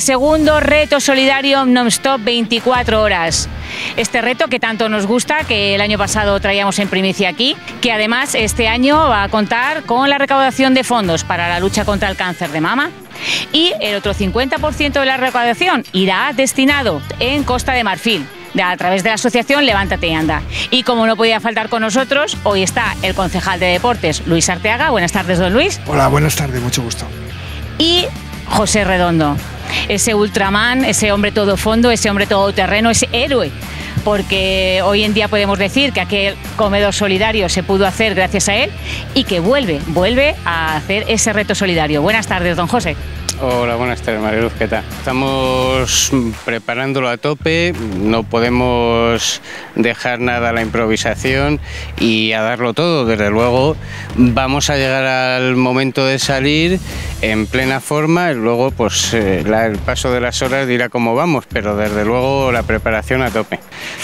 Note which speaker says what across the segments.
Speaker 1: Segundo reto solidario non-stop 24 horas. Este reto que tanto nos gusta, que el año pasado traíamos en primicia aquí, que además este año va a contar con la recaudación de fondos para la lucha contra el cáncer de mama. Y el otro 50% de la recaudación irá destinado en Costa de Marfil, a través de la asociación Levántate y Anda. Y como no podía faltar con nosotros, hoy está el concejal de Deportes, Luis Arteaga. Buenas tardes, don Luis.
Speaker 2: Hola, buenas tardes, mucho gusto.
Speaker 1: Y José Redondo, ese Ultraman, ese hombre todo fondo, ese hombre todoterreno, ese héroe. Porque hoy en día podemos decir que aquel comedor solidario se pudo hacer gracias a él y que vuelve a hacer ese reto solidario. Buenas tardes, don José.
Speaker 3: Hola, buenas tardes, Mariluz, ¿qué tal? Estamos preparándolo a tope, no podemos dejar nada a la improvisación y a darlo todo. Desde luego vamos a llegar al momento de salir en plena forma y luego pues el paso de las horas dirá cómo vamos, pero desde luego la preparación a tope.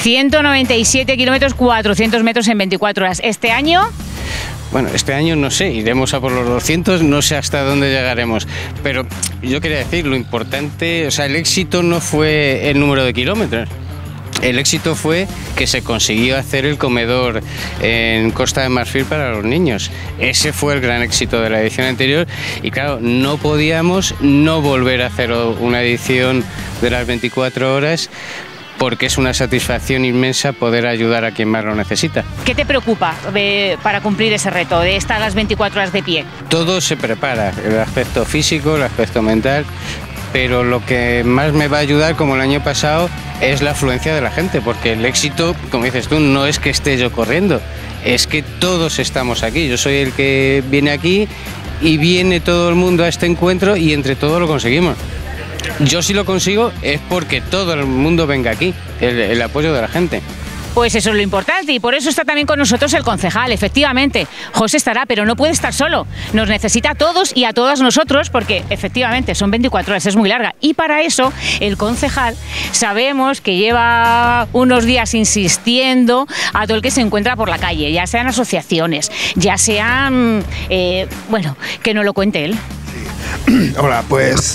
Speaker 1: 197 kilómetros, 400 metros en 24 horas. ¿Este año?
Speaker 3: Bueno, este año no sé, iremos a por los 200, no sé hasta dónde llegaremos, pero yo quería decir, lo importante, o sea, el éxito no fue el número de kilómetros, el éxito fue que se consiguió hacer el comedor en Costa de Marfil para los niños. Ese fue el gran éxito de la edición anterior y claro, no podíamos no volver a hacer una edición de las 24 horas, porque es una satisfacción inmensa poder ayudar a quien más lo necesita.
Speaker 1: ¿Qué te preocupa para cumplir ese reto de estar las 24 horas de pie?
Speaker 3: Todo se prepara, el aspecto físico, el aspecto mental, pero lo que más me va a ayudar, como el año pasado, es la afluencia de la gente, porque el éxito, como dices tú, no es que esté yo corriendo, es que todos estamos aquí. Yo soy el que viene aquí y viene todo el mundo a este encuentro y entre todos lo conseguimos. Yo si lo consigo es porque todo el mundo venga aquí, el apoyo de la gente.
Speaker 1: Pues eso es lo importante y por eso está también con nosotros el concejal, efectivamente. José estará, pero no puede estar solo. Nos necesita a todos y a todas nosotros porque efectivamente son 24 horas, es muy larga. Y para eso el concejal sabemos que lleva unos días insistiendo a todo el que se encuentra por la calle, ya sean asociaciones, ya sean... bueno, que no lo cuente él.
Speaker 2: Sí. Hola, pues...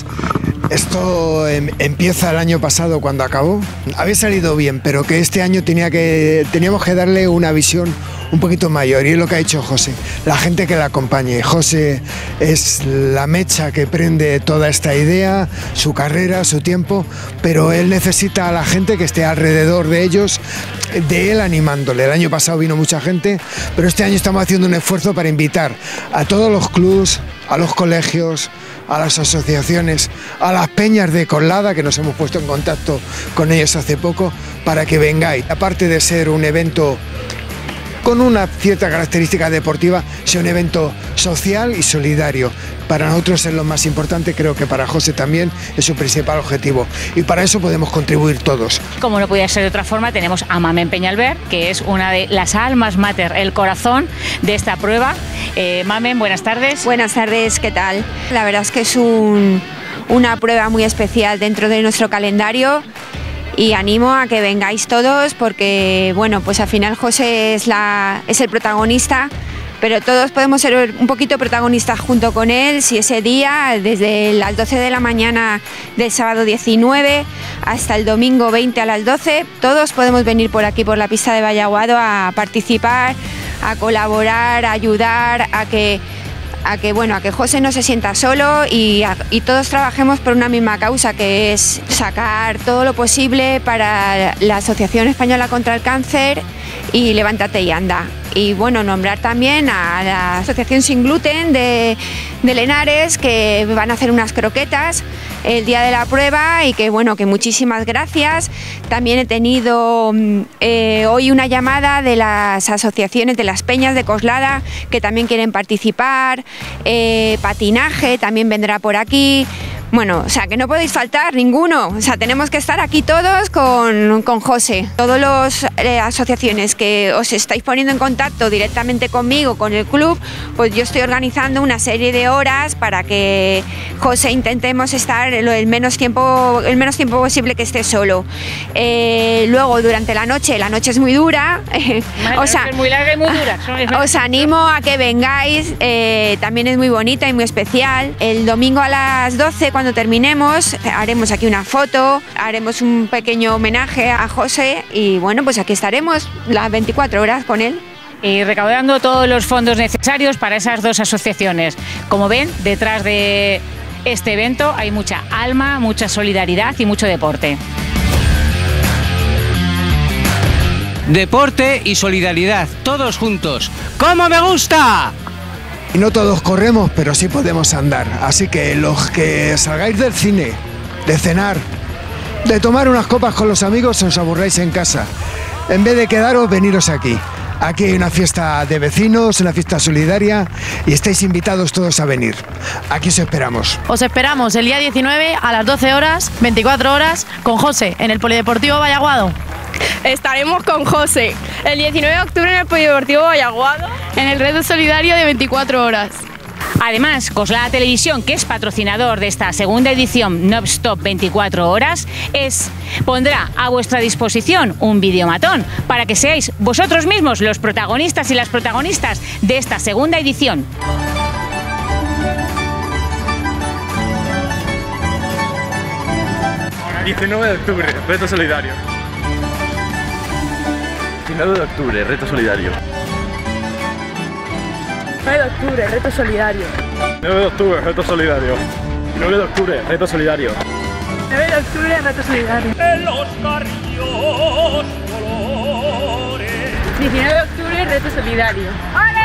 Speaker 2: Esto empieza el año pasado cuando acabó. Había salido bien, pero que este año teníamos que darle una visión un poquito mayor y es lo que ha hecho José, la gente que la acompañe. José es la mecha que prende toda esta idea, su carrera, su tiempo, pero él necesita a la gente que esté alrededor de ellos, de él animándole. El año pasado vino mucha gente, pero este año estamos haciendo un esfuerzo para invitar a todos los clubs, a los colegios, a las asociaciones, a las peñas de Coslada, que nos hemos puesto en contacto con ellos hace poco, para que vengáis. Aparte de ser un evento con una cierta característica deportiva, sea un evento social y solidario. Para nosotros es lo más importante, creo que para José también es su principal objetivo y para eso podemos contribuir todos.
Speaker 1: Como no podía ser de otra forma, tenemos a Mamen Peñalver, que es una de las almas mater, el corazón de esta prueba. Mamen, buenas tardes.
Speaker 4: Buenas tardes, ¿qué tal? La verdad es que es una prueba muy especial dentro de nuestro calendario. Y animo a que vengáis todos porque, bueno, pues al final José es el protagonista, pero todos podemos ser un poquito protagonistas junto con él si ese día, desde las 12 de la mañana del sábado 19 hasta el domingo 20 a las 12, todos podemos venir por aquí, por la pista de Vallaguado, a participar, a colaborar, a ayudar, a que José no se sienta solo y todos trabajemos por una misma causa, que es sacar todo lo posible para la Asociación Española contra el Cáncer y Levántate y Anda. Y bueno, nombrar también a la Asociación Sin Gluten de Lenares, que van a hacer unas croquetas el día de la prueba y que bueno, que muchísimas gracias. También he tenido hoy una llamada de las asociaciones de las peñas de Coslada que también quieren participar, patinaje también vendrá por aquí. Bueno, o sea, que no podéis faltar ninguno, o sea, tenemos que estar aquí todos con José. Todas las asociaciones que os estáis poniendo en contacto directamente conmigo, con el club, pues yo estoy organizando una serie de horas para que José intentemos estar el menos tiempo posible que esté solo. Luego, durante la noche es muy dura,
Speaker 1: o sea, es muy larga y muy dura.
Speaker 4: Os animo a que vengáis, también es muy bonita y muy especial. El domingo a las 12, cuando terminemos haremos aquí una foto, haremos un pequeño homenaje a José y bueno, pues aquí estaremos las 24 horas con él.
Speaker 1: Y recaudando todos los fondos necesarios para esas dos asociaciones. Como ven, detrás de este evento hay mucha alma, mucha solidaridad y mucho deporte.
Speaker 3: Deporte y solidaridad, todos juntos. ¡Cómo me gusta!
Speaker 2: Y no todos corremos, pero sí podemos andar. Así que los que salgáis del cine, de cenar, de tomar unas copas con los amigos, os aburráis en casa. En vez de quedaros, veniros aquí. Aquí hay una fiesta de vecinos, una fiesta solidaria y estáis invitados todos a venir. Aquí os esperamos.
Speaker 5: Os esperamos el día 19 a las 12 horas, 24 horas, con José en el Polideportivo Vallaguado.
Speaker 6: Estaremos con José el 19 de octubre en el Polideportivo Vallaguado
Speaker 5: En el reto solidario de 24 horas.
Speaker 1: Además, Coslada Televisión, que es patrocinador de esta segunda edición Non-Stop 24 horas, pondrá a vuestra disposición un videomatón para que seáis vosotros mismos los protagonistas y las protagonistas de esta segunda edición.
Speaker 7: 19 de octubre, reto solidario. 19 de octubre, reto solidario.
Speaker 6: 9 de octubre, reto solidario.
Speaker 7: 9 de octubre, reto solidario. 9 de octubre, reto solidario.
Speaker 6: 9 de octubre, reto solidario.
Speaker 8: En los carrillos colores.
Speaker 6: 19 de octubre, reto solidario.